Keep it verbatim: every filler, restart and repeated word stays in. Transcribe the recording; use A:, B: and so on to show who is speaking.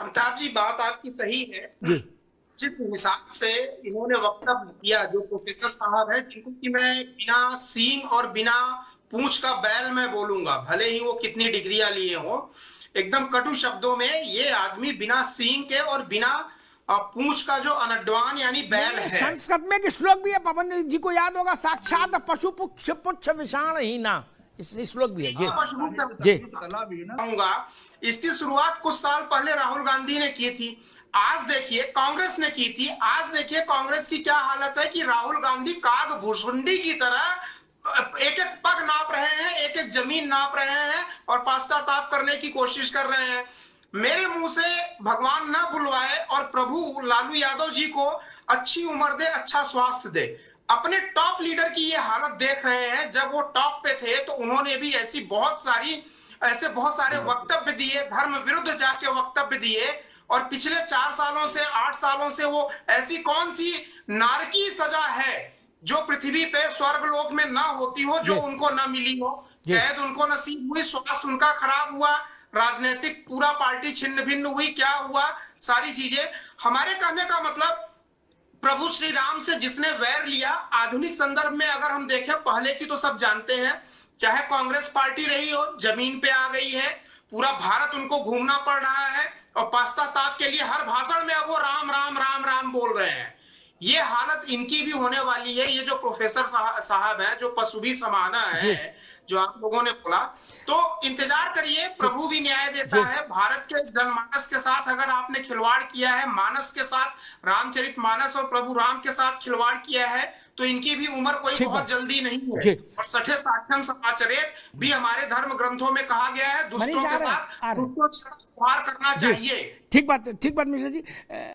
A: अमिताभ जी, बात आपकी सही है। जिस हिसाब से इन्होंने वक्तव्य दिया, जो प्रोफेसर साहब है, जिनको कि मैं बिना सींग और बिना पूंछ का बैल मैं बोलूंगा, भले ही वो कितनी डिग्रियां लिए हो, एकदम कटु शब्दों में ये आदमी बिना सींग के और बिना पूंछ का जो अनड्वान यानी बैल है।
B: संस्कृत में एक श्लोक भी है, पवन जी को याद होगा, साक्षात पशु पुच्छ पुच्छ विषाण ही ना, इस श्लोक भी है जी। जी
A: कहूंगा, इसकी शुरुआत कुछ साल पहले राहुल गांधी ने की थी, आज देखिए कांग्रेस ने की थी। आज देखिए कांग्रेस की क्या हालत है कि राहुल गांधी काग भूसुंडी की तरह एक एक पग नाप रहे हैं, एक एक जमीन नाप रहे हैं और पाश्चाताप करने की कोशिश कर रहे हैं। मेरे मुंह से भगवान ना बुलवाए और प्रभु लालू यादव जी को अच्छी उम्र दे, अच्छा स्वास्थ्य दे। अपने टॉप लीडर की ये हालत देख रहे हैं। जब वो टॉप पे थे तो उन्होंने भी ऐसी बहुत सारी ऐसे बहुत सारे वक्तव्य दिए, धर्म विरुद्ध जाके वक्तव्य दिए, और पिछले चार सालों से आठ सालों से वो ऐसी कौन सी नारकी सजा है जो पृथ्वी पे स्वर्ग लोक में ना होती हो, जो उनको ना मिली हो। कैद उनको नसीब हुई, स्वास्थ्य उनका खराब हुआ, राजनीतिक पूरा पार्टी छिन्न भिन्न हुई, क्या हुआ, सारी चीजें। हमारे कहने का मतलब, प्रभु श्री राम से जिसने वैर लिया, आधुनिक संदर्भ में अगर हम देखें, पहले की तो सब जानते हैं, चाहे कांग्रेस पार्टी रही हो, जमीन पे आ गई है, पूरा भारत उनको घूमना पड़ रहा है और पाश्चाताप के लिए हर भाषण में अब वो राम राम राम राम बोल रहे हैं। ये हालत इनकी भी होने वाली है। ये जो प्रोफेसर साहब है, जो पशु भी समाना है, जो आप लोगों ने बोला, तो इंतजार करिए, प्रभु भी न्याय देता है। भारत के जनमानस के साथ अगर आपने खिलवाड़ किया है, मानस के साथ, रामचरितमानस और प्रभु राम के साथ खिलवाड़ किया है, तो इनकी भी उम्र कोई बहुत जल्दी नहीं है। और सठे साठम समाचरित भी हमारे धर्म ग्रंथों में कहा गया है, दुष्टों के साथ दुष्टों से व्यवहार करना चाहिए।
B: ठीक बात, ठीक बात मिश्रा जी।